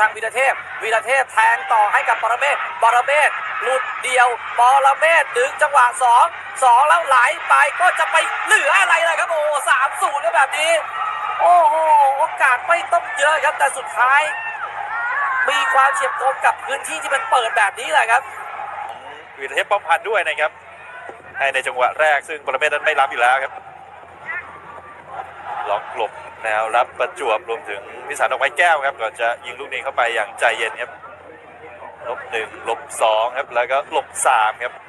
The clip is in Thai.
ทางวีรเทพแทงต่อให้กับปรเมศหลุดเดียวปรเมศดึงจังหวะ2แล้วไหลไปก็จะไปเหลืออะไรเลยครับโอ้3-0ก็แบบนี้โอ้โหโอกาสไม่ต้องเยอะครับแต่สุดท้ายมีความเฉียบคมกับพื้นที่ที่มันเปิดแบบนี้แหละครับวีรเทพป้อมพันด้วยนะครับให้ในจังหวะแรกซึ่งปรเมศนั้นไม่รับอยู่แล้วครับล็อกหลบแนวรับประจวบรวมถึงพิสารดอกไม้แก้วครับก่อนจะยิงลูกนี้เข้าไปอย่างใจเย็นครับ-1 -2ครับแล้วก็-3ครับ